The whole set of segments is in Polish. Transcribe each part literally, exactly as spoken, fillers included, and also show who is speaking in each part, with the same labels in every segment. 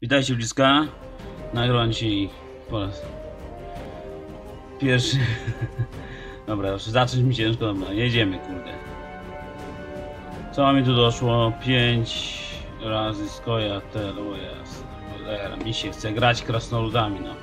Speaker 1: Witajcie bliska. Nagrywam dzisiaj po raz pierwszy. Dobra, już zacząć mi ciężko, dobra, jedziemy, kurde. Co mi tu doszło? pięć razy skoja telo jest. Cholera, mi się chce grać krasnoludami, no.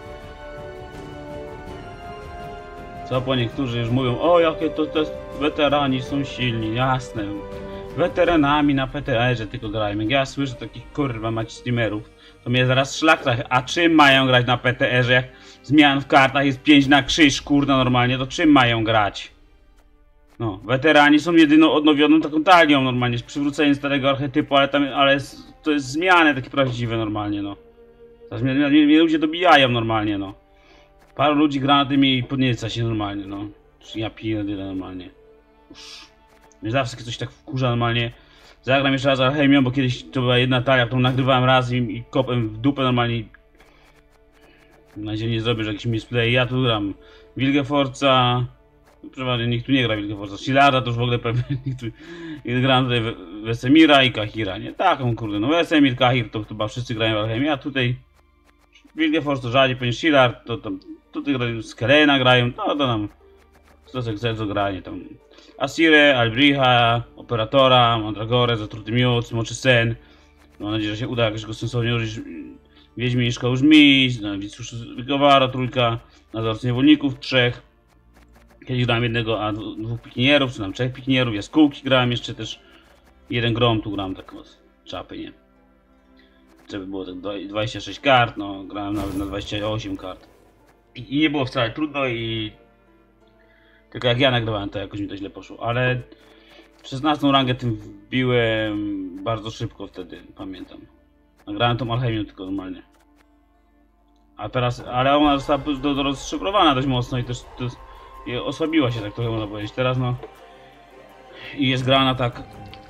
Speaker 1: Co po niektórzy już mówią, o jakie to te weterani są silni, jasne. Weteranami na P T R-ze tylko grajmy. Ja słyszę takich kurwa mać streamerów, to mnie zaraz szlak trafi. A czym mają grać na P T R-ze, jak zmian w kartach jest pięć na krzyż, kurna, normalnie, to czym mają grać? No, weterani są jedyną odnowioną taką talią normalnie, przywrócenie starego archetypu, ale tam, ale jest, to jest zmiany takie prawdziwe normalnie, no. Teraz mnie, mnie, mnie ludzie dobijają normalnie, no. Paru ludzi gra na tym i podnieca się normalnie, no. Ja piję normalnie. Uż. Mnie zawsze coś tak wkurza normalnie. Zagram jeszcze raz Alchemią, bo kiedyś to była jedna talia, którą nagrywałem raz i, i kopem w dupę normalnie. Na razie nie zrobię, że jakiś misplay. Ja tu gram Wilgefortza. Przeważnie nikt tu nie gra Wilgefortza. Shilarda to już w ogóle pewnie nikt tu... I gram tutaj Wesemira i Kahira, nie? Taką kurde, no Wesemir, Kahir to chyba wszyscy grają w Alchemię, a tutaj Wilgefortz to rzadziej, ponieważ Shillard to tam... Tutaj grają Skelena grają, no to tam... Stosek Zedzo granie tam... Asirę, Albricha, Operatora, Mandragorę, Zatruty Miód, Smoczy Sen. Mam nadzieję, że się uda jakoś go sensownie użyć. Wiedźmińska już mi, Wikowara, trójka, Nadzorcy Niewolników, trzech. Kiedyś grałem jednego, a dwóch pikinierów, czy tam trzech pikinierów, jaskółki grałem jeszcze też. Jeden grom, tu grałem tak czapy, nie? Żeby było tak dwadzieścia sześć kart, no grałem nawet na dwadzieścia osiem kart. I, i nie było wcale trudno i... Tylko jak ja nagrywałem, to jakoś mi to źle poszło, ale szesnastą rangę tym wbiłem bardzo szybko wtedy, pamiętam. Nagrałem tą Alchemią tylko normalnie. A teraz, ale ona została do, do rozszyfrowana dość mocno i też to, i osłabiła się, tak trochę można powiedzieć. Teraz no... I jest grana tak...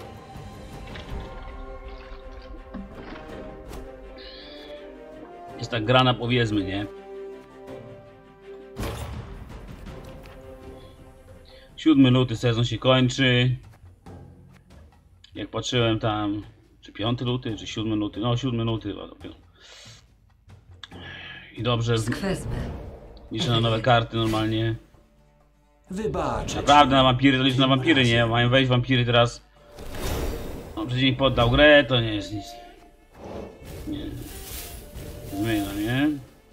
Speaker 1: Jest tak grana, powiedzmy, nie? siódmy luty sezon się kończy. Jak patrzyłem tam, czy piąty luty, czy siódmy luty, no siódmy luty chyba dopiero. I dobrze, liczę na nowe karty normalnie.
Speaker 2: Wybaczę.
Speaker 1: Naprawdę na wampiry, to liczę na wampiry, nie? Mają wejść wampiry teraz. No przecież mi poddał grę, to nie jest nic. Nie. Zmienia, nie?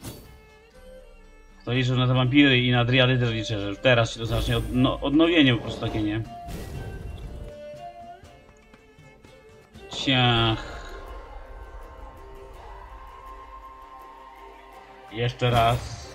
Speaker 1: To liczę na te wampiry i na driady też liczę, że teraz się to zacznie od, no, odnowienie po prostu takie, nie? Ciach. Jeszcze raz.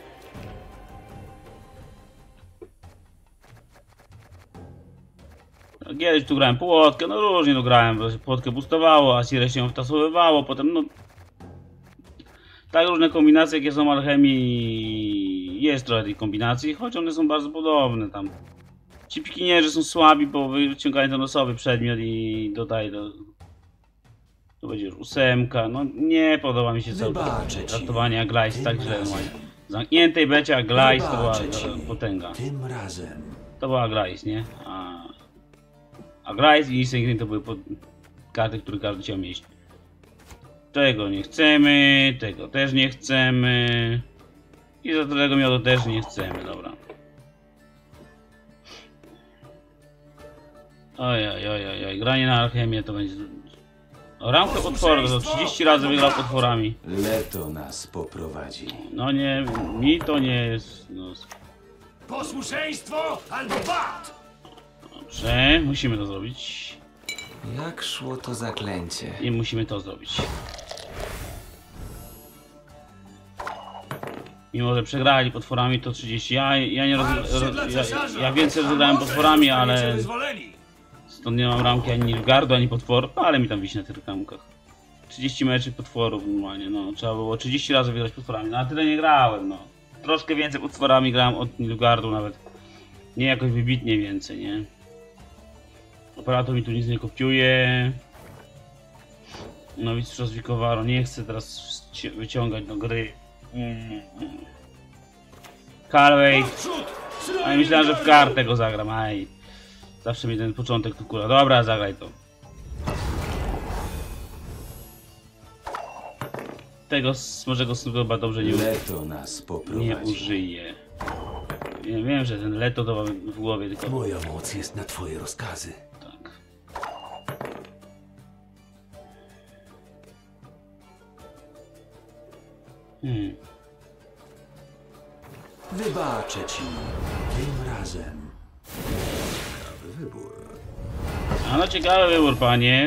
Speaker 1: No, kiedyś tu grałem płotkę, no różnie tu grałem, bo płotkę boostowało, a Sirę się wtasowywało, potem no... Tak, różne kombinacje, jakie są alchemii, jest trochę tych kombinacji, choć one są bardzo podobne tam. Ci pikinierzy są słabi, bo wyciągają ten losowy przedmiot i dodaje do... To będzie już ósemka, no nie podoba mi się całe traktowanie Aglaïs tak źle normalnie. W zamkniętej becie Aglaïs to była potęga.
Speaker 2: Tym razem.
Speaker 1: To była Aglaïs, nie? A... Aglaïs i Insane to były pod... karty, które każdy chciał mieć. Tego nie chcemy, tego też nie chcemy. I za tego miodu też nie chcemy, dobra. Oj, oj, oj, oj, granie na alchemię to będzie... O, ramkę potworu, to trzydzieści razy wygrał potworami.
Speaker 2: Leto nas poprowadzi.
Speaker 1: No nie, mi to nie jest... No.
Speaker 3: Posłuszeństwo albo bat!
Speaker 1: Dobrze, musimy to zrobić.
Speaker 2: Jak szło to zaklęcie?
Speaker 1: I musimy to zrobić. Mimo, że przegrali potworami to trzydzieści. Ja, ja nie roz, roz, ja, ja więcej rozegrałem potworami, ale stąd nie mam ramki ani Nilfgaardu, ani potworu, ale mi tam wisi na tych ramkach. trzydzieści meczy potworów normalnie, no. Trzeba było trzydzieści razy wygrać potworami, no a tyle nie grałem, no. Troszkę więcej potworami grałem od Nilfgaardu nawet. Nie jakoś wybitnie więcej, nie. Operator mi tu nic nie kopiuje. No widz Wikowaro, nie chcę teraz wyciągać do gry. Mm. Calway. Ale myślałem, że w kartę go zagram, aj. Zawsze mi ten początek tu kula. Dobra, zagraj to. tego smoczego snu chyba dobrze nie,
Speaker 2: Leto nas
Speaker 1: nie
Speaker 2: poprowadzi.
Speaker 1: użyję. Ja wiem, że ten leto to mam w głowie, tylko
Speaker 3: Moja moc jest na twoje rozkazy.
Speaker 1: tak. Hmm.
Speaker 2: Wybaczę ci.
Speaker 3: Tym razem. Ciekawy wybór.
Speaker 1: A no ciekawy wybór, panie.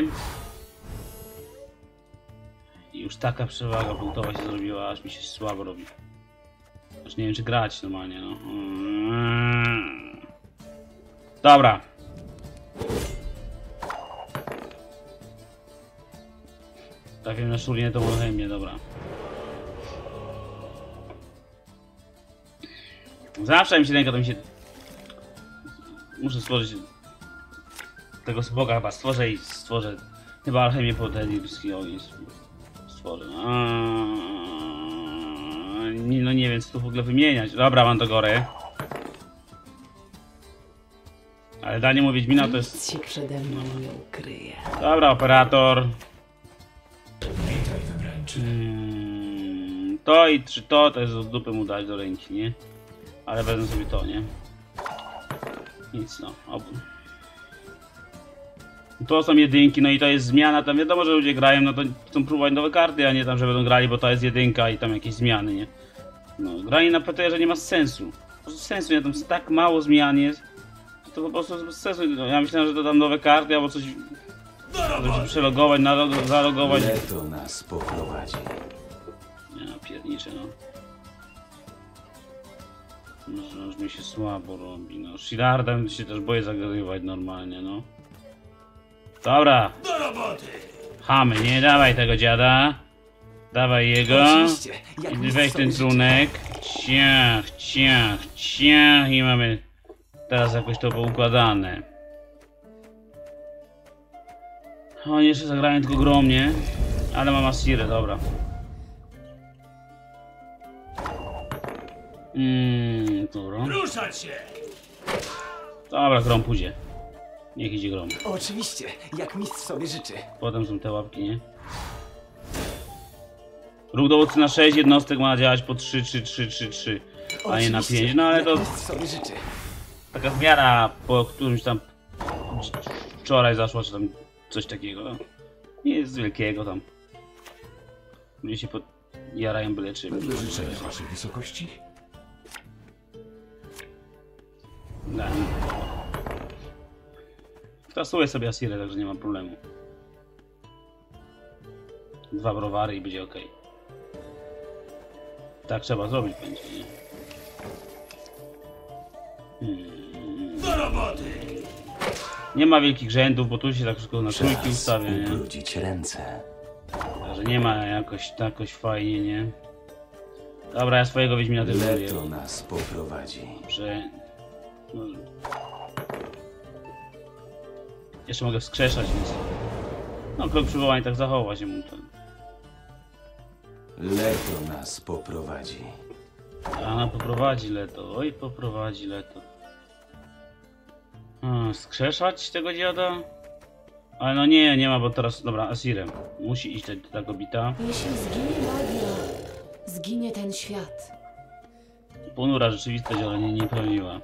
Speaker 1: I już taka przewaga punktowa się zrobiła, aż mi się słabo robi. Aż nie wiem, czy grać normalnie, no. Mm. Dobra. Trafiłem na szurnie, to było chętnie, dobra. Zawsze mi się ręka, to mi się... Muszę stworzyć... Tego smoga chyba stworzę i stworzę... Chyba alchemię podedilski ogień stworzę. Nie, no nie wiem, co tu w ogóle wymieniać. Dobra, mam do gory. Ale danie mu Wiedźmina to jest...
Speaker 4: Nic się przede mną nie ukryje.
Speaker 1: Dobra, operator.
Speaker 3: Witaj, wybrańczy.
Speaker 1: Hmm, to i czy to, to jest od dupy mu dać do ręki, nie? Ale wezmę sobie to, nie? Nic, no. Obu. To są jedynki, no i to jest zmiana, tam wiadomo, że ludzie grają, no to chcą próbować nowe karty, a nie tam, że będą grali, bo to jest jedynka i tam jakieś zmiany, nie? No, granie na P T R nie ma sensu. Po prostu sensu, nie? Tam jest tak mało zmian jest, to po prostu bez sensu. No, ja myślałem, że to tam nowe karty, albo coś... Żeby się przelogować, nalog- zalogować.
Speaker 2: Leto nas poprowadzi.
Speaker 1: Ja pierniczę, no. Może już mi się słabo robi, no. Shirardem się też boję zagrywać normalnie, no. Dobra,
Speaker 3: Do roboty!
Speaker 1: chamy, nie dawaj tego dziada. Dawaj jego.
Speaker 2: Oczywiście, jak
Speaker 1: I
Speaker 2: mistrz
Speaker 1: weź
Speaker 2: sobie
Speaker 1: ten
Speaker 2: życzy.
Speaker 1: trunek. Ciach, ciach, ciach i mamy teraz jakoś to poukładane. Oni jeszcze zagrają tylko gromnie, ale mam Asirę, dobra. Mmm, dobra.
Speaker 3: Ruszać się!
Speaker 1: Dobra, grom pójdzie. Niech idzie grom.
Speaker 2: Oczywiście, jak mistrz sobie życzy.
Speaker 1: Potem są te łapki, nie? Ruch dowódcy na sześć jednostek ma działać po trzy, trzy, trzy, trzy, trzy, a nie na
Speaker 2: Oczywiście,
Speaker 1: pięć. No ale
Speaker 2: jak
Speaker 1: to
Speaker 2: mistrz sobie życzy.
Speaker 1: taka zmiana po którymś tam wczoraj zaszła, czy tam coś takiego. No. Nie jest wielkiego tam. Ludzie się podjarają byle czym.
Speaker 3: Wedle życzenia waszej wysokości.
Speaker 1: No. Tasuję sobie Asirę, także nie ma problemu. Dwa browary i będzie ok. Tak trzeba zrobić będzie, nie? Hmm.
Speaker 3: Do roboty!
Speaker 1: Nie ma wielkich rzędów, bo tu się tak wszystko na trójki ustawia, nie?
Speaker 2: ubrudzić ręce.
Speaker 1: Także nie ma jakoś, jakoś fajnie, nie? Dobra, ja swojego Wiedźmina też zrobię.
Speaker 2: Leto nas poprowadzi.
Speaker 1: Że... No... Jeszcze mogę wskrzeszać, więc... No, krok przywołań tak zachować mu ten.
Speaker 2: Leto nas poprowadzi.
Speaker 1: A ona poprowadzi leto, oj poprowadzi leto. A, skrzeszać tego dziada? Ale no nie, nie ma, bo teraz, dobra, Asirem. Musi iść ta, ta kobieta.
Speaker 4: Jeśli zginie magia, zginie ten świat.
Speaker 1: Ponura rzeczywistość, ale nie, nieprawdziwa.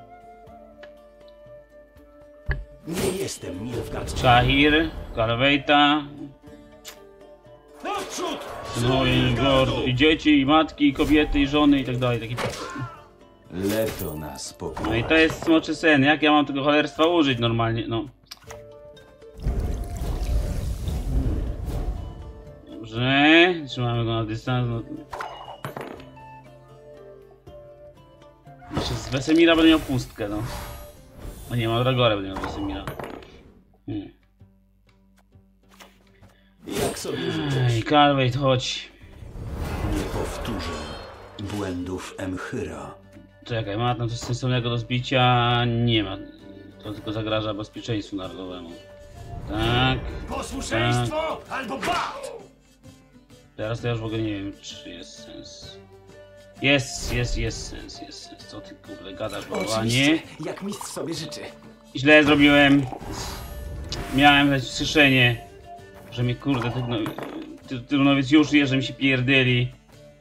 Speaker 3: Nie jestem Nilfgaardczykiem.
Speaker 1: Kahir, Karwejta,
Speaker 3: Naprzód!
Speaker 1: no i, gord, i dzieci, i matki, i kobiety, i żony, i tak dalej. Taki...
Speaker 2: Leto nas
Speaker 1: No
Speaker 2: poprowadzi.
Speaker 1: i to jest smoczy sen, jak ja mam tego cholerstwa użyć normalnie, no. Dobrze, trzymamy go na dystans. No. Jeszcze z Wesemira będę miał pustkę, no. No nie, ma Dragorę będę miał Wesemira. Hmm.
Speaker 2: Jak sobie życzysz.
Speaker 1: Ej, Calveit, chodź.
Speaker 3: Nie powtórzę błędów Emchyra.
Speaker 1: Czekaj, ma tam coś sensownego do zbicia? Nie ma. To tylko zagraża bezpieczeństwu narodowemu. Tak.
Speaker 3: Posłuszeństwo albo bat!
Speaker 1: Teraz to ja już w ogóle nie wiem, czy jest sens. Jest, jest, jest sens, jest sens. Co ty kurde gadasz,
Speaker 2: Oczywiście,
Speaker 1: bałwanie?
Speaker 2: jak mistrz sobie życzy.
Speaker 1: Źle zrobiłem. Miałem dać słyszenie, że mi kurde, ty, no, ty, tylu nowicjuszy jeszcze mi się pierdyli.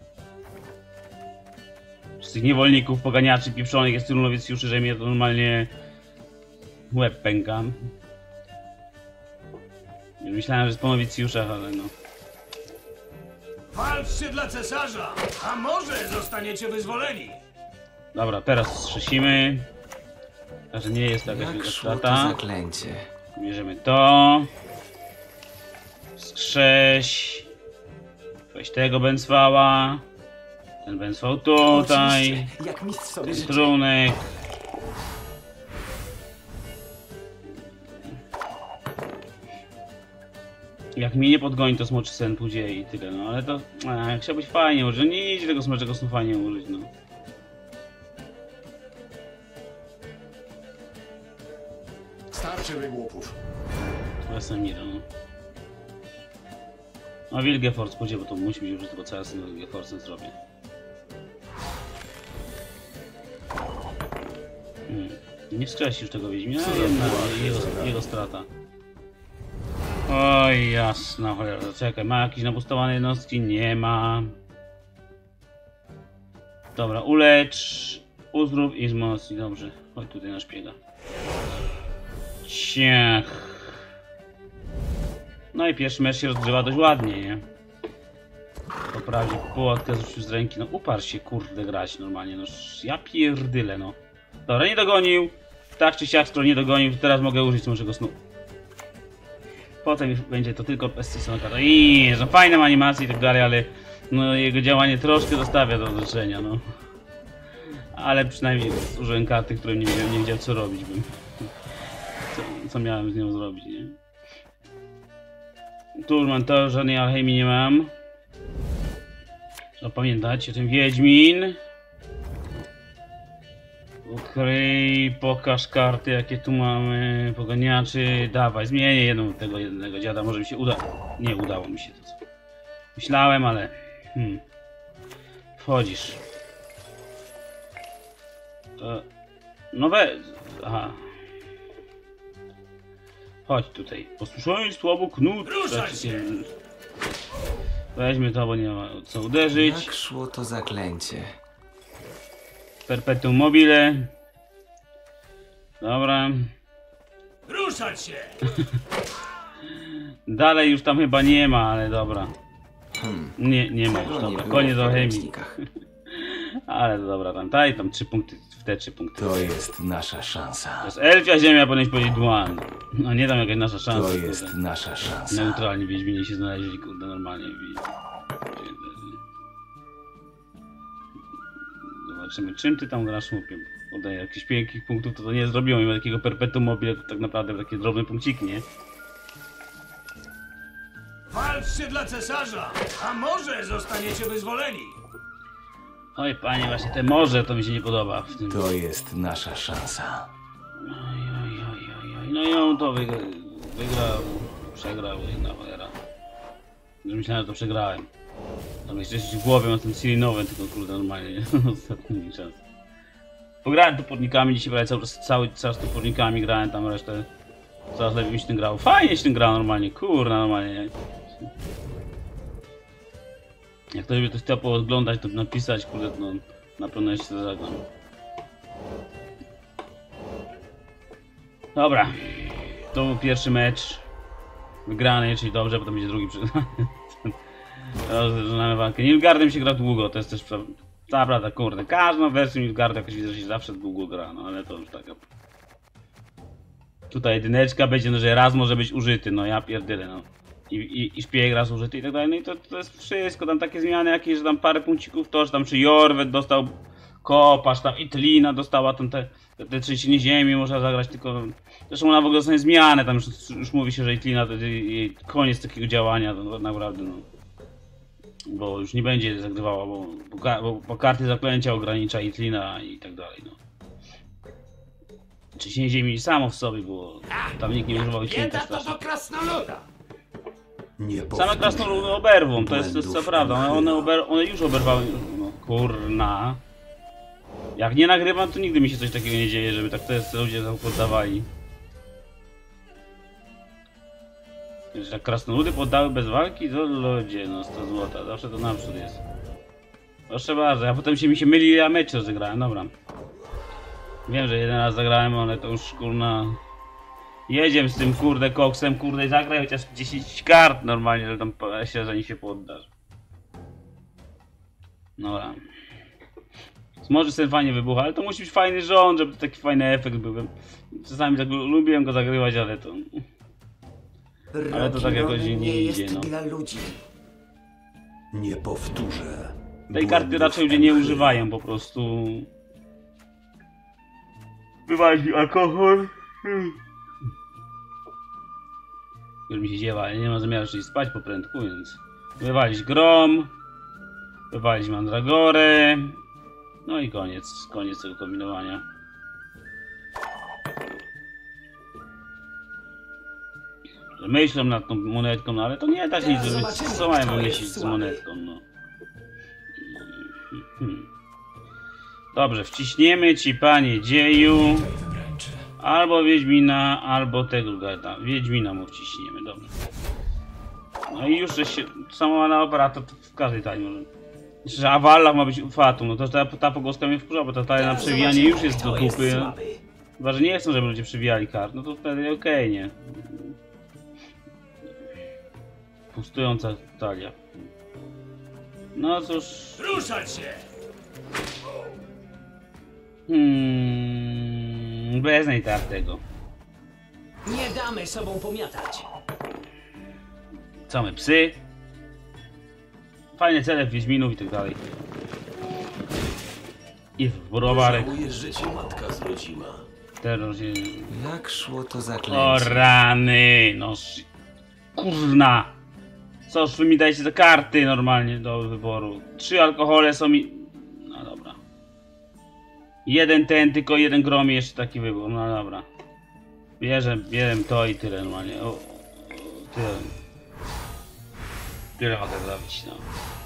Speaker 1: Z tych niewolników, poganiaczy, pieprzonych jest tylu nowicjuszy, że mnie to normalnie łeb pęka. Myślałem, że jest po nowicjuszach, ale no.
Speaker 3: Walczcie dla cesarza, a może zostaniecie wyzwoleni.
Speaker 1: Dobra, teraz strzesimy. Także nie jest taka
Speaker 2: Jak
Speaker 1: wielka
Speaker 2: szło to
Speaker 1: strata.
Speaker 2: zaklęcie?
Speaker 1: Bierzemy to. Skrześ. Weź tego bęcwała. Ten bęcwał tutaj.
Speaker 2: Oczywiście, jak mistrz sobie
Speaker 1: Ten
Speaker 2: życzy.
Speaker 1: trunek. Jak mnie nie podgoni, to smoczy sen pójdzie i tyle, no ale to... A, jak chciałbyś fajnie użyć, no nie idzie tego smoczego snu fajnie użyć, no.
Speaker 3: Starczy wygłupów.
Speaker 1: Wesemira, no. No Wilgefortz pójdzie, bo to musi być użyty, bo co ja z tym Wilgefortzem zrobię. Hmm. Nie wskrzesisz tego Wiedźmina,
Speaker 3: Co za
Speaker 1: jedna,
Speaker 3: błąd,
Speaker 1: jego,
Speaker 3: cholera.
Speaker 1: jego strata. Oj, jasna cholera, czekaj, ma jakieś nabustowane jednostki? Nie ma. Dobra, ulecz, uzdrów i wzmocnij, dobrze. Chodź tutaj na szpiega. Ciech. No i pierwszy mecz się rozgrywa dość ładnie, nie? Poprawił płotkę, zrzucił z ręki, no uparł się kurde grać normalnie, no ja pierdyle, no. Dobra, nie dogonił, tak czy siak, skoro nie dogonił, to teraz mogę użyć smoczego snu. Potem już będzie to tylko pestisonka, to i że fajne animacje i tak dalej, ale no jego działanie troszkę zostawia do życzenia, no. Ale przynajmniej użyłem karty, które nie wiedziałem, nie wiedział co robić bym. Co, co miałem z nią zrobić, nie? Tu mam to, żadnej alchemii nie mam. Trzeba pamiętać o tym Wiedźmin. Ukryj, pokaż karty jakie tu mamy, poganiaczy, dawaj, zmienię jedną tego jednego dziada, może mi się uda. Nie udało mi się to co. Myślałem, ale... Hmm. Wchodzisz. To... No we... Aha. Chodź tutaj. Posłuszeństwo albo knut.
Speaker 3: Ruszaj się!
Speaker 1: Weźmy to, bo nie ma co uderzyć.
Speaker 2: Jak szło to zaklęcie?
Speaker 1: Perpetuum mobile. Dobra.
Speaker 3: Ruszać się!
Speaker 1: Dalej już tam chyba nie ma, ale dobra.
Speaker 2: Hmm.
Speaker 1: Nie, nie ma już,
Speaker 2: Tego nie
Speaker 1: dobra.
Speaker 2: było
Speaker 1: Koniec
Speaker 2: w
Speaker 1: o chemii.
Speaker 2: podręcznikach.
Speaker 1: Ale to dobra, tam daj tam trzy punkty, w te trzy punkty.
Speaker 2: To jest nasza szansa.
Speaker 1: To jest elfia ziemia, powinieneś powiedzieć Dwan. No nie tam jakaś nasza szansa.
Speaker 2: To
Speaker 1: kurde.
Speaker 2: jest nasza szansa.
Speaker 1: Neutralni Wiedźminie się znaleźli, kurde, normalnie. Zobaczymy, czym ty tam grasz, chłopie. Oddaję jakichś pięknych punktów, to to nie zrobiło mimo takiego perpetuum mobile, to tak naprawdę takie drobne punkciki, nie?
Speaker 3: Walczcie dla cesarza, a może zostaniecie wyzwoleni.
Speaker 1: Oj panie, właśnie te morze to mi się nie podoba w tym.
Speaker 2: To jest nasza szansa.
Speaker 1: Oj, oj, oj, oj, oj. No i on to wygra... wygrał, przegrał, jedna cholera. Już myślałem, że to przegrałem. Tam jeszcze w głowie mam ten silinowy, tylko kurde normalnie, nie? Ostatni czas. Pograłem topornikami, dzisiaj prawie cały czas, cały czas topornikami grałem, tam resztę... Coraz lepiej mi się tym grało. Fajnie się tym grało normalnie, kurna normalnie. Nie? Jak ktoś by to chciał pooglądać, to napisać, kurde, no na pewno jeszcze to zagram. Dobra, to był pierwszy mecz wygrany, czyli dobrze, potem będzie drugi przegrany. Rozpoczynamy walkę. Nilfgaardem się gra długo, to jest też pra... ta prawda, kurde. Każdą wersję Nilfgaardu jakoś widzę, że się zawsze długo gra, no ale to już taka... Tutaj jedyneczka będzie, no że raz może być użyty, no ja pierdolę, no. I, i, i szpieg raz użyty i tak dalej, no i to, to jest wszystko, tam takie zmiany jakieś, że tam parę punkcików to, że tam czy Jorwet dostał kopasz, tam Itlina dostała tam te, te, te trzęsienie ziemi, można zagrać tylko... Zresztą ona w ogóle dostanie zmianę, tam już, już mówi się, że Itlina to jej koniec takiego działania, to naprawdę, no. Bo już nie będzie zagrywała, bo, bo, bo, bo karty zaklęcia ogranicza Itlina i tak dalej, no. Trzęsienie ziemi samo w sobie było, tam nikt nie używał Itlina też strasznie.
Speaker 3: krasnoluda.
Speaker 2: Nie
Speaker 1: Same krasnoludy oberwą, to jest, to jest co prawda, one, one, ober, one już oberwały, no kurna. Jak nie nagrywam, to nigdy mi się coś takiego nie dzieje, żeby tak te ludzie tam poddawali. Jak krasnoludy poddały bez walki, to ludzie, no sto złota, zawsze to naprzód jest. Proszę bardzo, ja potem się mi się myli, ja mecz rozegrałem, dobra. Wiem, że jeden raz zagrałem, ale to już kurna... Jedziemy z tym kurde koksem, kurde i zagraj chociaż dziesięć kart normalnie, że tam się, zanim się poddasz. Dobra. Może ten fajnie wybucha, ale to musi być fajny rząd, żeby taki fajny efekt był. Czasami tak lubiłem go zagrywać, ale to... Ale to tak jakoś nie, nie idzie, no.
Speaker 5: Dla ludzi.
Speaker 2: Nie powtórzę.
Speaker 1: Tej karty raczej ludzie nie używają po prostu. Wywalić mi alkohol. Już mi się dziewa, ale nie ma zamiaru jeszcze spać po prędku, więc... Wywalić grom. Wywalić mandragorę. No i koniec, koniec tego kombinowania. Myślą nad tą monetką, no ale to nie da się nic zrobić. Co mają wymyślić z monetką, no. Hmm. Dobrze, wciśniemy ci, panie dzieju. Albo Wiedźmina, albo tego gada. Wiedźmina mu wciśniemy, dobrze. No i już się sama na operator to w każdej talii może. Jeszcze, że Awalla ma być ufatą, no to ta, ta pogłoska mnie wkurza, bo ta talia na przewijanie już jest do dupy. Chyba, że nie chcą, żeby ludzie przewijali kart, no to wtedy okej, okay, nie. Pustująca talia. No cóż...
Speaker 3: Ruszać się!
Speaker 1: Hmm, bez najtartego.
Speaker 5: Nie damy sobą pomiatać.
Speaker 1: Co my, psy? Fajne cele w Wiedźminów i tak dalej. I w browarek.
Speaker 2: Żałujesz, że cię matka zrodziła.
Speaker 1: Terror się...
Speaker 2: Jak szło to
Speaker 1: O
Speaker 2: zaklęcie?
Speaker 1: rany, no sz... Kurna! Coż wy mi dajcie te karty normalnie do wyboru. Trzy alkohole są mi... No dobra. Jeden ten, tylko jeden grom, jeszcze taki wybór, no dobra. Bierze, bierem to i tyle normalnie. O, o, tyle. Tyle mogę zrobić, no.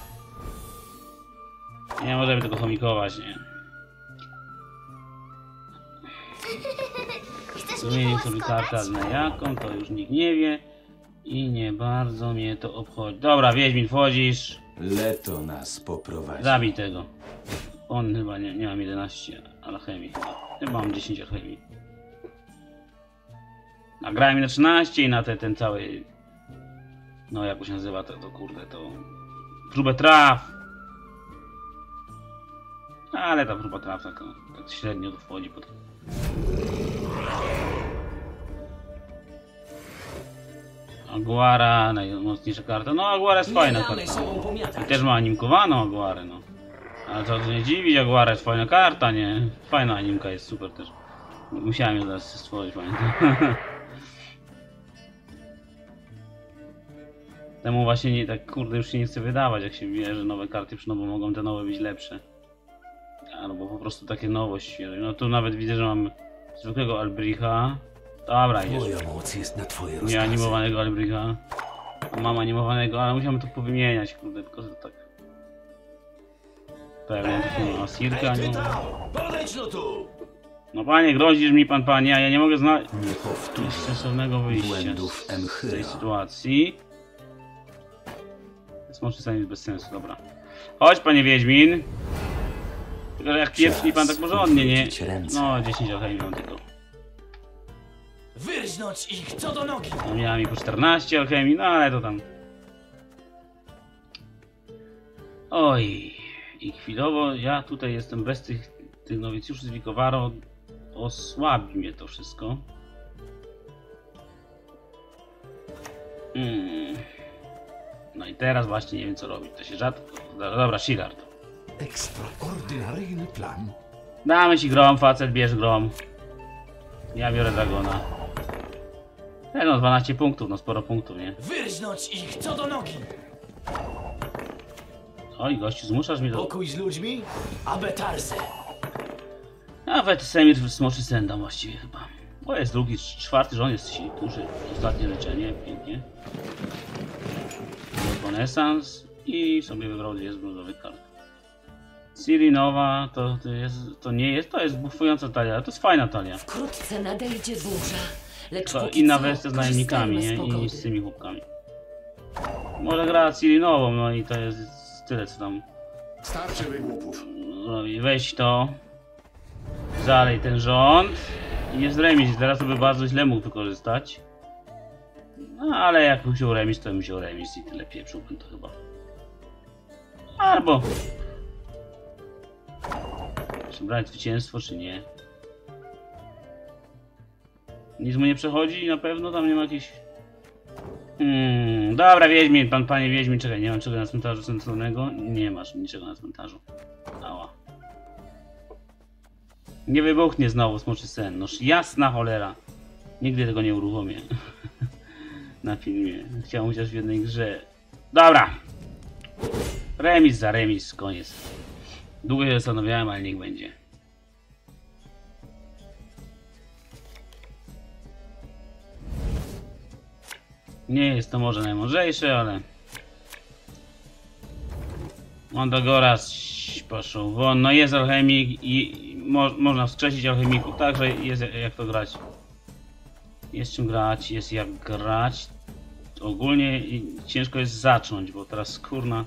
Speaker 1: Nie możemy tego chomikować, nie. Zmienił sobie kartę, ale na jaką, to już nikt nie wie. I nie bardzo mnie to obchodzi. Dobra, Wiedźmin, wchodzisz.
Speaker 2: Leto nas poprowadzi.
Speaker 1: Zabij tego. On chyba nie, nie mam jedenaście alchemii. Chyba mam dziesięć alchemii. Nagrałem na trzynaście i na te, ten cały... No jak się nazywa to, to kurde, to... Próbę traf. Ale ta próba traf tak, tak średnio to wchodzi pod... Aguara, najmocniejsza karta. No Aguara jest fajna karta. I też ma animkowaną Aguarę, no. Ale co nie dziwić, Aguara jest fajna karta, nie? Fajna animka jest, super też. Musiałem ją zaraz stworzyć, pamiętam. Temu właśnie nie, tak kurde już się nie chce wydawać, jak się wie, że nowe karty przyjdą, bo mogą te nowe być lepsze. Albo po prostu takie nowość. No tu nawet widzę, że mam zwykłego Albricha. Dobra, idziesz.
Speaker 2: Moja moc jest na twoje rozkazy.
Speaker 1: Nie animowanego Albricha. Mam animowanego, ale musiałem to powymieniać, kurde, tylko że tak. Pewnie, tu ma Sirka, nie ma.
Speaker 3: Podejdź no tu!
Speaker 1: No panie, grozisz mi pan, panie, a ja nie mogę znaleźć
Speaker 2: Nie powtórzę
Speaker 1: sensownego wyjścia
Speaker 2: błędów
Speaker 1: z tej
Speaker 2: Emchyra.
Speaker 1: sytuacji. Smoczy stanie bez sensu, dobra. Chodź, panie Wiedźmin. Tylko że jak pieprznie pan tak porządnie, nie?
Speaker 2: odwrócić ręce.
Speaker 1: No, dziesięć alchemii mam tylko.
Speaker 3: Wyrznąć ich co do nogi!
Speaker 1: No, miałem ich po czternaście alchemii, no ale to tam. Oj. I chwilowo ja tutaj jestem bez tych, tych nowicjuszy z Vicovaro. Osłabi mnie to wszystko. Mm. No i teraz właśnie nie wiem co robić. To się rzadko... Dobra, Shigard.
Speaker 6: Ekstraordynaryjny plan.
Speaker 1: Damy ci grom, facet, bierz grom. Ja biorę dragona. E no, dwanaście punktów, no sporo punktów, nie?
Speaker 3: Wyrznąć ich co do nogi!
Speaker 1: Oj, gościu, zmuszasz mnie do...
Speaker 3: Pokój z ludźmi, a betarse!
Speaker 1: Nawet Semir smoczy senda właściwie chyba. O, jest drugi, czwarty rząd jest duży. Ostatnie leczenie, pięknie. Rekonesans i sobie wybrał dwie z brązowych kart. Ciri nowa, to, to jest, to nie jest, to jest bufująca talia, ale to jest fajna talia.
Speaker 4: Wkrótce nadejdzie burza. lecz
Speaker 1: To
Speaker 4: póki
Speaker 1: inna
Speaker 4: co
Speaker 1: wersja z najemnikami,
Speaker 4: korzystajmy
Speaker 1: nie?
Speaker 4: z
Speaker 1: I
Speaker 4: pogody.
Speaker 1: z tymi chłopkami. Może gra Cilinową, no i to jest tyle co tam
Speaker 6: Starczy wygłupów.
Speaker 1: robi. Weź to. Zalej ten rząd. I jest remis, teraz to by bardzo źle mógł wykorzystać. No ale jak musiał remis, to musiał remis i tyle pieprzyłbym to chyba. Albo... Czy brać zwycięstwo, czy nie? Nic mu nie przechodzi na pewno? Tam nie ma jakichś... Hmm, dobra, Wiedźmin, pan panie Wiedźmin, czekaj, nie mam czego na cmentarzu centralnego? Nie masz niczego na cmentarzu. Ała. Nie wybuchnie znowu smoczy sen, noż jasna cholera. Nigdy tego nie uruchomię. Na filmie. Chciałem chociaż w jednej grze. Dobra. Remis za remis, koniec. Długo się zastanawiałem, ale niech będzie. Nie jest to może najmądrzejsze, ale... Mondogoras poszł won. No jest alchemik i mo można wskrzesić alchemików, także jest jak to grać. Jest czym grać, jest jak grać. Ogólnie ciężko jest zacząć, bo teraz kurna...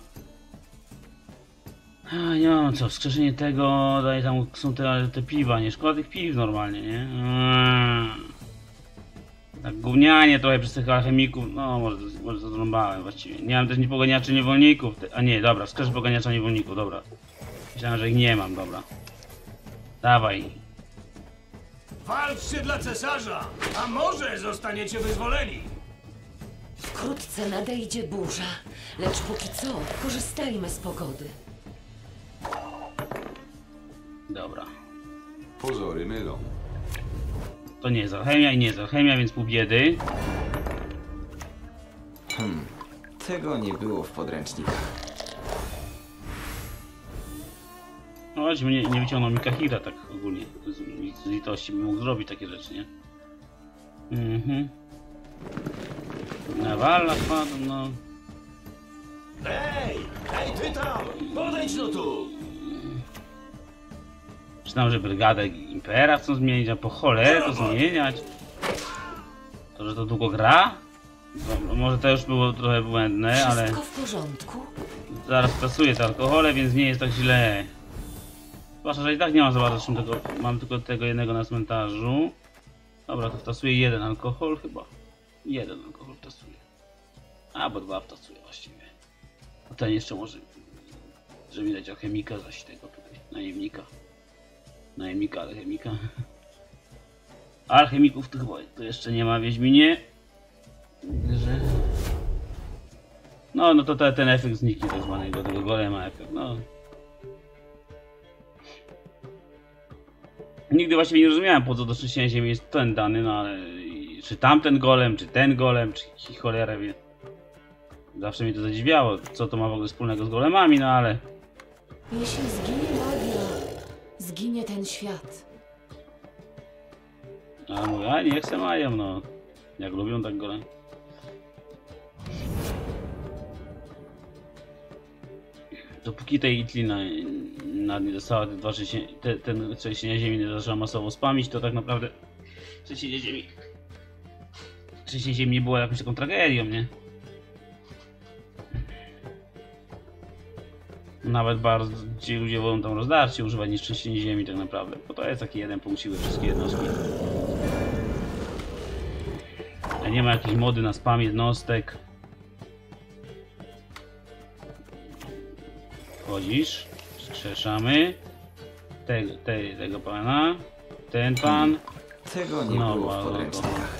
Speaker 1: A, nie mam co, wskrzeszenie tego, daje tam są te, te piwa, nie? Szkoda tych piw normalnie, nie? Eee. Tak gównianie trochę przez tych alchemików, no może, może to zrąbałem właściwie. Nie mam też ni poganiaczy niewolników, a nie, dobra, wskaż poganiacza niewolników, dobra. Myślałem, że ich nie mam, dobra. Dawaj.
Speaker 3: Walczcie dla cesarza, a może zostaniecie wyzwoleni.
Speaker 4: Wkrótce nadejdzie burza, lecz póki co korzystajmy z pogody.
Speaker 1: Dobra.
Speaker 2: Pozory mylą.
Speaker 1: To nie jest alchemia i nie jest alchemia, więc pół biedy.
Speaker 7: Hmm, tego nie było w podręcznikach.
Speaker 1: No choćby nie, nie wyciągnął mi Kahira tak ogólnie. Z, z litości bym mógł zrobić takie rzeczy, nie? Mhm. Nawala wpadł, no.
Speaker 3: Ej, ej ty tam, podejdź no tu.
Speaker 1: Myślałem, że brygadę Impera chcą zmienić, a po cholerę to zmieniać. To, że to długo gra? No, może to już było trochę błędne, ale...
Speaker 4: Wszystko w porządku?
Speaker 1: Zaraz prasuję te alkohole, więc nie jest tak źle. Zwłaszcza, że i tak nie mam za bardzo tego, mam tylko tego jednego na cmentarzu. Dobra, to wtasuję jeden alkohol chyba. Jeden alkohol wtasuję. Albo dwa wtasuję właściwie. A ten jeszcze może... Że widać alchemika, zaś tego tutaj, najemnika. Najemnika, alchemika. Alchemików to chyba to jeszcze nie ma w Wiedźminie. Że... No, no to te, ten efekt zniknie tak zwanego, tego golema efekt, no. Nigdy właściwie nie rozumiałem, po co do trzęsienia ziemi jest ten dany, no ale... Czy tamten golem, czy ten golem, czy cholera wie. Zawsze mnie to zadziwiało, co to ma w ogóle wspólnego z golemami, no ale...
Speaker 4: Jeśli zginie magia, zginie ten świat.
Speaker 1: A mówię, a niech se mają, no. Jak lubią, tak golem. Dopóki tej Itli na, na nie dostała te dwa trzęsienia, te, ten trzęsienia ziemi nie zaczęła masowo spamić, to tak naprawdę trzęsienie ziemi... Trzęsienie ziemi nie było jakąś taką tragedią, nie? Nawet bardzo ci ludzie wolą tam rozdarcie używać niż trzęsienie ziemi tak naprawdę, bo to jest taki jeden punkt siły wszystkie jednostki. A nie ma jakiejś mody na spam jednostek. Wchodzisz, skrzeszamy tego, te, tego pana, ten pan.
Speaker 7: Tego nie
Speaker 1: No,
Speaker 7: było w
Speaker 1: bardzo
Speaker 7: podręcznikach.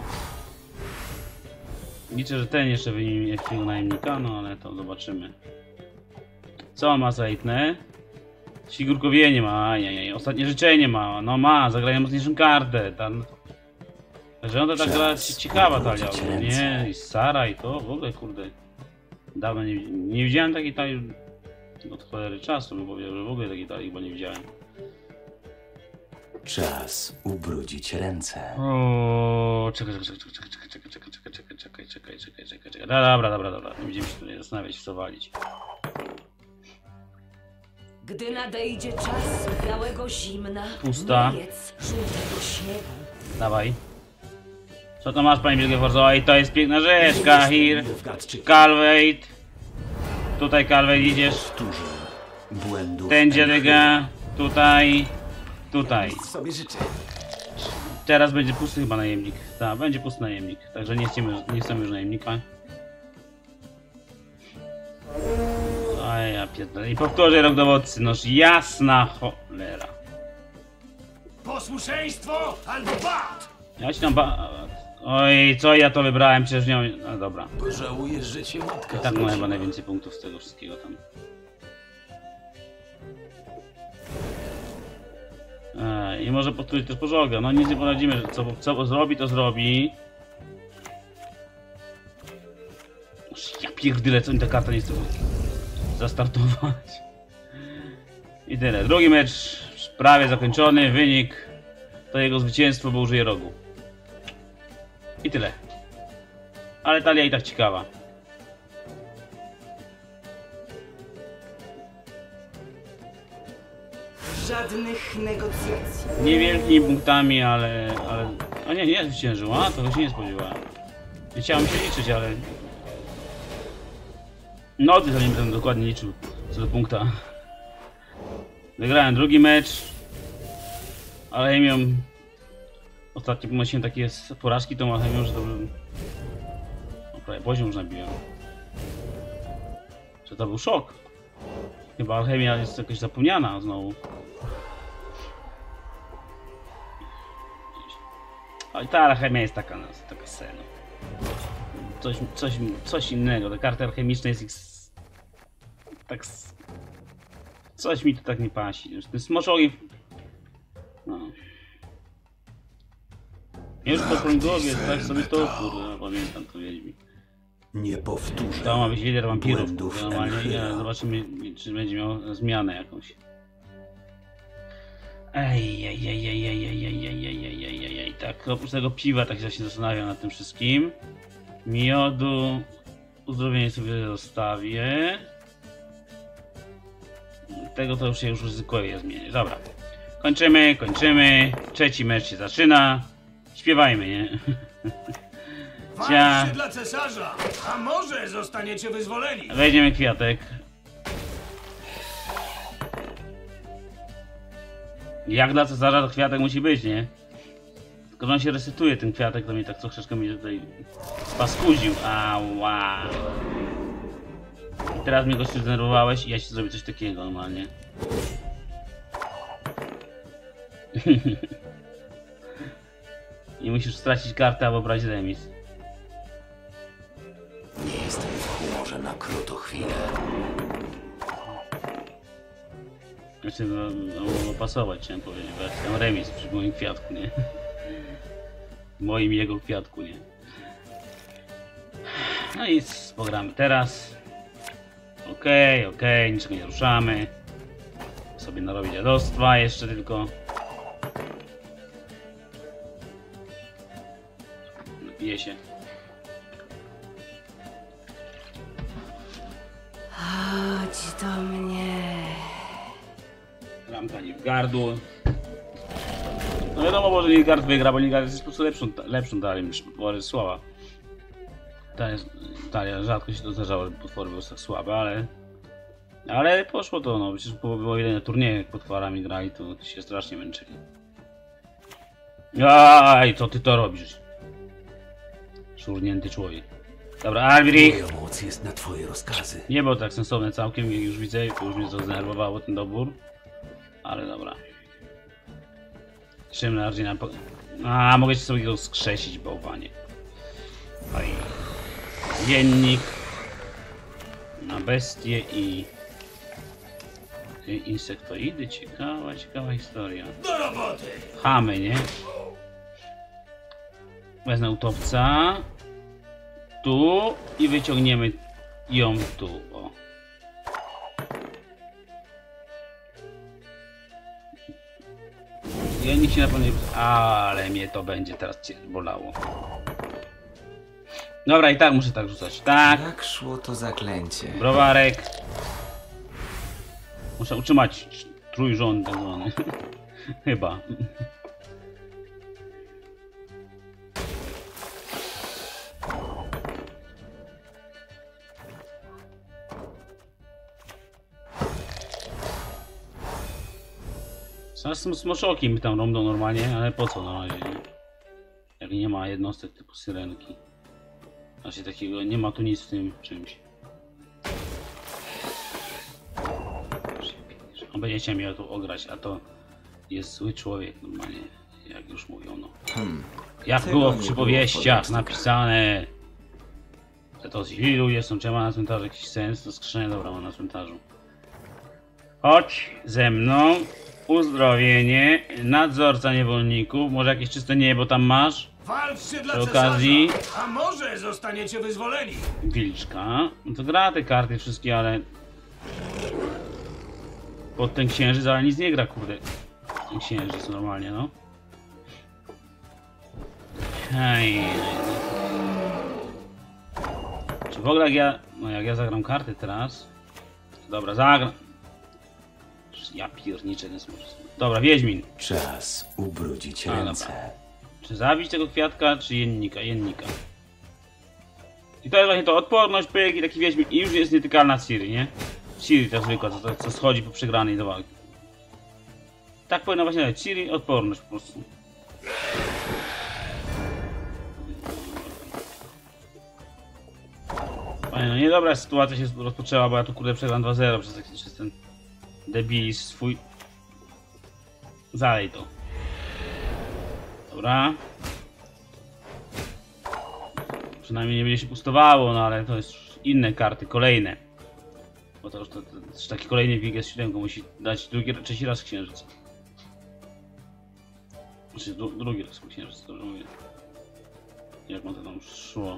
Speaker 1: Liczę, że ten jeszcze wyjmie jakiegoś najemnika, no ale to zobaczymy. Co on ma zajtne? Figurkowienie ma, ajajaj, ostatnie życzenie ma, no ma, zagrają mocniejszą kartę. Tam... Że ona tak gra ciekawa talia, nie? I Sara i to, w ogóle kurde. Dawno nie, nie widziałem takiej talii od cholery czasu, bym powiedział, że w ogóle takiej talii chyba nie widziałem.
Speaker 2: Czas ubrudzić ręce.
Speaker 1: O, czekaj, czekaj, czekaj, czekaj, czekaj, czekaj, czekaj, czekaj, czekaj, czekaj, czekaj, czekaj, czekaj. Dobra, dobra, dobra, nie będziemy się tutaj zastanawiać, w co walić.
Speaker 4: Gdy nadejdzie czas białego zimna,
Speaker 1: Pusta.
Speaker 4: nie jedz żółtego śniegu.
Speaker 1: Dawaj. Co to masz, panie Wilgeforce? Oj, to jest piękna rzecz, Kahir. Calveit. Tutaj Calveit idziesz.
Speaker 2: Powtórzę. Błędów.
Speaker 1: Ten dziadyga. Tutaj. Tutaj.
Speaker 7: Sobie życzę.
Speaker 1: Teraz będzie pusty chyba najemnik. Tak, będzie pusty najemnik. Także nie chcemy, nie chcemy już najemnika. A ja pierdolę. I powtórzę rok dowódcy. Noż jasna cholera.
Speaker 3: Posłuszeństwo albo bat!
Speaker 1: Ja ci tam ba... Oj, co ja to wybrałem? Przecież nie... No dobra.
Speaker 2: Żałujesz, że cię matka
Speaker 1: I tak ma chyba najwięcej punktów z tego wszystkiego tam. Ej, i może powtórzyć też pożogę. No nic nie poradzimy, że co, co zrobi, to zrobi. Ja pierdolę, co mi ta karta nie chce zastartować. I tyle. Drugi mecz prawie zakończony. Wynik to jego zwycięstwo, bo użyje rogu. I tyle. Ale talia i tak ciekawa.
Speaker 5: Żadnych negocjacji.
Speaker 1: Niewielkimi punktami, ale... ale... A nie, nie zwyciężył. A, tego się nie spodziewałem. Nie chciałem się liczyć, ale... No, ty to nie będę dokładnie liczył co do punkta. Wygrałem drugi mecz. Ale chemią... Ostatnio ponosiłem takie porażki tą chemią, że to był... No, prawie poziom już nabiłem. Że to był szok. Chyba alchemia jest jakoś zapomniana znowu. A i ta alchemia jest taka, taka sena. Coś, coś, coś innego. Te karty alchemiczne jest ich... Tak... Coś mi tu tak nie pasi. Ten smoczogi... No. Już po głowie, tak sobie to kurde, pamiętam to wiedźmi.
Speaker 2: Nie powtórzę.
Speaker 1: To ma być lider wampirów,
Speaker 2: Błędów
Speaker 1: kurde, normalnie.
Speaker 2: Enhyra.
Speaker 1: Ja, zobaczymy, czy będzie miał zmianę jakąś. Ej, ej, ej, ej, ej, ej, ej, ej, ej, ej, ej, ej, ej, tak, oprócz tego piwa, tak ja się zastanawiam nad tym wszystkim. Miodu, uzdrowienie sobie zostawię. Tego to już się już ryzykuję zmienić. Dobra. Kończymy, kończymy. Trzeci mecz się zaczyna. Śpiewajmy, nie?
Speaker 3: Walczcie dla cesarza, a może zostaniecie wyzwoleni.
Speaker 1: Wejdziemy kwiatek. Jak dla cesarza to kwiatek musi być, nie? Tylko że on się resetuje ten kwiatek, to mnie tak troszeczkę mnie tutaj paskudził. Ała. I teraz mnie gościu zdenerwowałeś i ja ci zrobię coś takiego normalnie. I musisz stracić kartę albo brać remis.
Speaker 2: Nie jestem w humorze na krotochwilę.
Speaker 1: Znaczy, no, no, pasować, chciałem powiedzieć, bo ja chciałem remis przy moim kwiatku, nie? Moim jego kwiatku, nie? No i pogramy teraz. Okej, okay, okej, okay, niczego nie ruszamy. Sobie narobić dziadostwa jeszcze tylko. Napiję się.
Speaker 4: Chodź do mnie.
Speaker 1: Ramka Nilfgaardu. No wiadomo, bo że Nilfgaard wygra, bo Nilfgaard jest po prostu lepszą, lepszą talią niż potwory słaba. Talia, talia, rzadko się to zdarzało, że potwory były tak słabe, ale... Ale poszło to, no, przecież było, było ile na turnieju, jak potworami grali, to się strasznie męczyli. Aj, co ty to robisz? Szurnięty człowiek. Dobra, Albrich!
Speaker 2: Moja moc jest na twoje rozkazy.
Speaker 1: Nie było tak sensowne całkiem, jak już widzę, to już mnie to zdenerwowało ten dobór. Ale dobra. Szymna Ardzina... Po... A, mogę ci sobie go skrzesić, bałwanie. Oj. Dziennik. Na bestie i... i insektoidy. Ciekawa, ciekawa historia.
Speaker 3: Do roboty!
Speaker 1: Chamy, nie? Wezmę utopca. Tu i wyciągniemy ją tu. O. Ja nikt się na pewno nie... Ale mnie to będzie teraz cię bolało. Dobra, i tak muszę tak rzucać. Tak.
Speaker 7: Jak szło to zaklęcie?
Speaker 1: Browarek. Muszę utrzymać trójrząd tak zwany. Chyba. Zaraz smoszoki mi tam rąbną normalnie, ale po co na razie, nie? Jak nie ma jednostek typu syrenki. Znaczy takiego, nie ma tu nic w tym czymś. On będzie chciał mnie tu ograć, a to jest zły człowiek normalnie, jak już mówią, no.
Speaker 7: Hmm.
Speaker 1: Jak
Speaker 7: Tego
Speaker 1: było
Speaker 7: nie
Speaker 1: w
Speaker 7: było
Speaker 1: przypowieściach
Speaker 7: w
Speaker 1: napisane, że to ci ludzie są, czy ma na cmentarzu jakiś sens, to skrzynę dobra ma na cmentarzu. Chodź ze mną, uzdrowienie, nadzorca niewolników, może jakieś czyste niebo tam masz?
Speaker 3: Walczcie dla
Speaker 1: Przy okazji-
Speaker 3: cesarza, a może zostaniecie wyzwoleni.
Speaker 1: Wilczka, no to gra te karty wszystkie, ale pod ten księżyc, ale nic nie gra, kurde. Ten księżyc normalnie, no. Hej. Czy w ogóle jak ja, no jak ja zagram karty teraz, to dobra, zagram. Ja pierniczę, ten smutny. Dobra, Wiedźmin.
Speaker 2: Czas ubrudzić
Speaker 1: A,
Speaker 2: ręce.
Speaker 1: Czy zabić tego kwiatka, czy jennika? Jennika. I to jest właśnie to, odporność, pyk i taki Wiedźmin. I już jest nietykalna Ciri, nie? Ciri ta zwykła, co, co schodzi po przegranej do walki. Tak powinno właśnie być. Ciri, odporność po prostu. Panie, no niedobra sytuacja się rozpoczęła, bo ja tu kurde przegram dwa zero przez, przez ten debilizm swój. Zalej to. Dobra. Przynajmniej nie będzie się pustowało, no ale to jest inne karty, kolejne. Bo to już to, to, to, taki kolejny Wiges siedem musi dać drugi, trzeci raz księżyc. Znaczy dru, drugi raz księżyc, dobrze mówię. Jak mu to tam szło.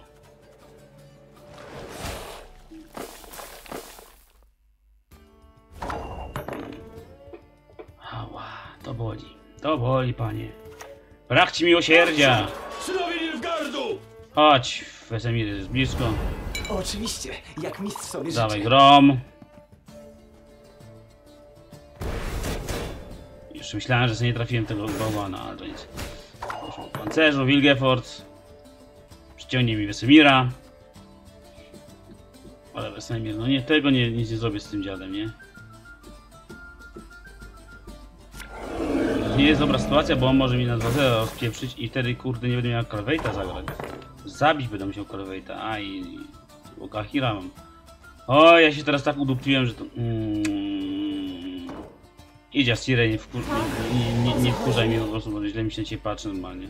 Speaker 1: Ała, to boli. To boli, panie. Brak ci miłosierdzia!
Speaker 3: Synowie Nilfgaardu!
Speaker 1: Chodź, Wesemir jest blisko.
Speaker 7: Oczywiście, jak mistrz sobie
Speaker 1: Dawaj
Speaker 7: życzy.
Speaker 1: grom. Jeszcze myślałem, że sobie nie trafiłem tego bałwana, ale to nic. Proszę o pancerzu, Wilgefort. Przyciągnie mi Wesemira. Ale Wesemir, no nie, tego nie, nic nie zrobię z tym dziadem, nie? To nie jest dobra sytuacja, bo on może mi na dwa zero rozpieprzyć i wtedy kurde nie będę miał Corvate'a zagrać. Zabić będę musiał Corvate'a, a i... Bo Kahira mam. O, ja się teraz tak udupiłem, że to... Mm... Idzie Sirę, nie, wkur... nie, nie, nie, nie wkurzaj mnie po prostu, bo źle mi się na ciebie patrzy normalnie.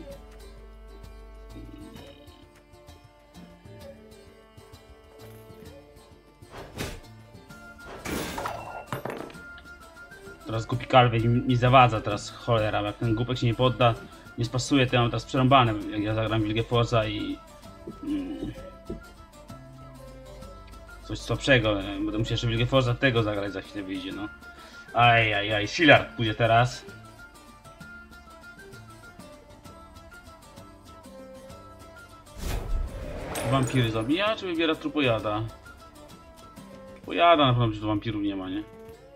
Speaker 1: Teraz głupi Calvej mi, mi zawadza teraz, cholera, jak ten głupek się nie podda, nie spasuje, to ja mam teraz przerąbane, jak ja zagram Wilgefortza i... Mm, coś słabszego, będę musiał jeszcze Wilgefortza tego zagrać, za chwilę wyjdzie, no. Aj, aj, aj, Shillard pójdzie teraz. Wampiry zabija, czy wybiera trupojada? Trupojada na pewno, że tu wampirów nie ma, nie?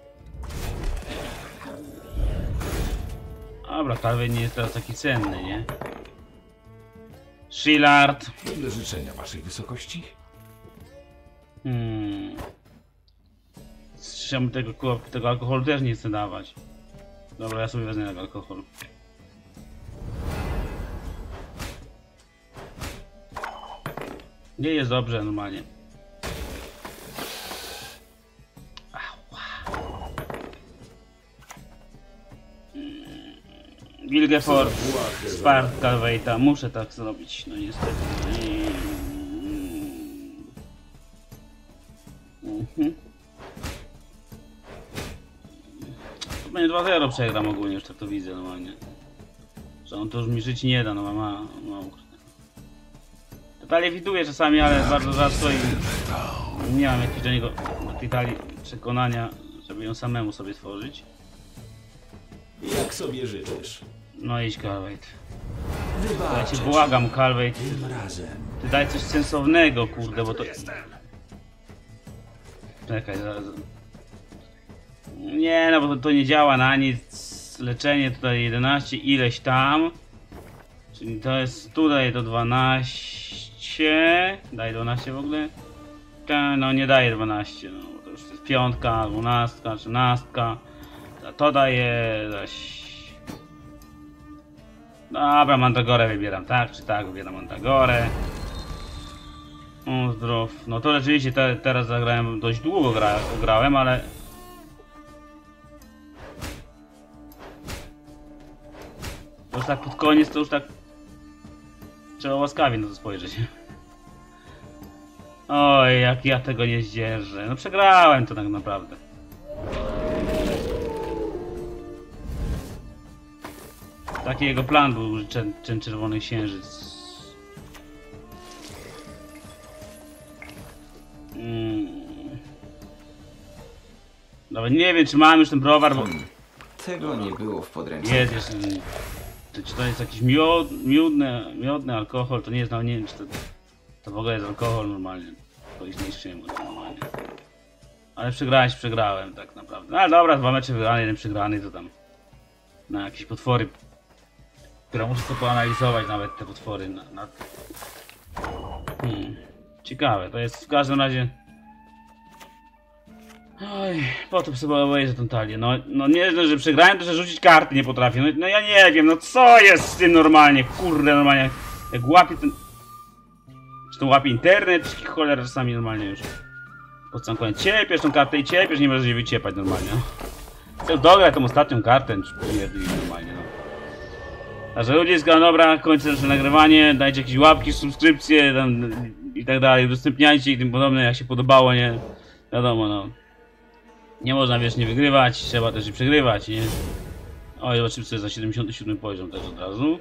Speaker 1: Dobra, Calvey nie jest teraz taki cenny, nie? Shillard.
Speaker 6: Wedle życzenia waszej wysokości?
Speaker 1: Hmm. Czemu tego, tego alkoholu też nie chcę dawać. Dobra, ja sobie wezmę tego alkoholu. Nie jest dobrze normalnie. Wilgefort, Spart Calvejta, muszę tak zrobić, no niestety. Mhm. To będzie dwa zero przegram ogólnie, już tak to widzę normalnie. Że on to już mi żyć nie da, no ma, ma, ma totalnie widuję czasami, ale bardzo rzadko i nie mam jakiegoś do niego do tej talii przekonania, żeby ją samemu sobie tworzyć.
Speaker 2: Jak sobie życzysz?
Speaker 1: No idź Calveit. Ja
Speaker 2: Wybaczę
Speaker 1: cię
Speaker 2: ci.
Speaker 1: błagam Calveit,
Speaker 2: Tym razem.
Speaker 1: ty daj coś sensownego, kurde, bo to... Czekaj, zaraz... Nie no, bo to, to nie działa na nic. Leczenie tutaj jedenaście, ileś tam. Czyli to jest tutaj do dwanaście. Daj dwanaście w ogóle? Ta, no nie daje dwanaście, no to już jest piątka, dwunastka, trzynastka. To daje zaś Dobra, Mandragorę wybieram, tak czy tak, wybieram Mandragorę. O, zdrów. No to rzeczywiście te, teraz zagrałem, dość długo gra, grałem, ale... To już tak pod koniec, to już tak... Trzeba łaskawie na to spojrzeć. Oj, jak ja tego nie zdzierżę. No przegrałem to tak naprawdę. Taki jego plan był, ten, ten czerwony księżyc. Mm. Nawet nie wiem, czy mam już ten browar, bo...
Speaker 7: Tego nie było w podręczniku.
Speaker 1: Jest, jest. To, czy to jest jakiś miod, miodny, miodny alkohol, to nie jest, no nie wiem, czy to, to w ogóle jest alkohol normalnie. To jest niższym normalnie. Ale przegrałeś, przegrałem tak naprawdę. No ale dobra, dwa mecze wygrane, jeden przegrany, to tam na jakieś potwory, które muszę sobie poanalizować nawet te potwory. Na, na... Hmm. Ciekawe, to jest w każdym razie... Oj, potem sobie obejrzę tą talię. No, no nie, no, że przegrałem, to że rzucić karty nie potrafię. No, no ja nie wiem, no co jest z tym normalnie, kurde, normalnie. Jak łapie ten... Czy to łapie internet, czy cholera czasami normalnie już. Po sam koniec ciepiesz tą kartę i ciepiesz, nie możesz jej wyciepać normalnie. No. Chcę dograć tą ostatnią kartę, czy pierdolę normalnie, no. Także ludziska, dobra, kończę nasze nagrywanie, dajcie jakieś łapki, subskrypcje tam, i tak dalej, udostępniajcie i tym podobne, jak się podobało, nie? Wiadomo, no. Nie można wiecznie wygrywać, trzeba też i przegrywać, nie? O, i zobaczymy, co jest za siedemdziesiąty siódmy poziom też od razu.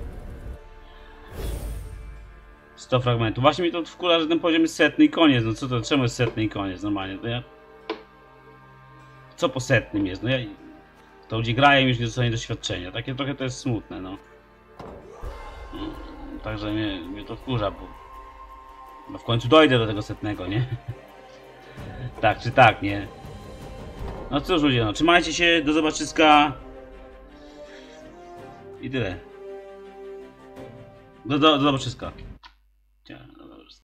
Speaker 1: sto fragmentów. Właśnie mi to wkurza, że ten poziom jest setny i koniec. No co to, czemu jest setny i koniec normalnie? To ja... Co po setnym jest? No ja... To ludzie grają i już nie dostanie doświadczenia. Takie trochę to jest smutne, no. no także mnie, mnie to wkurza, bo... No w końcu dojdę do tego setnego, nie? Tak czy tak, nie? No cóż ludzie, no trzymajcie się, do zobaczyska. I tyle. Do, do, do zobaczyska.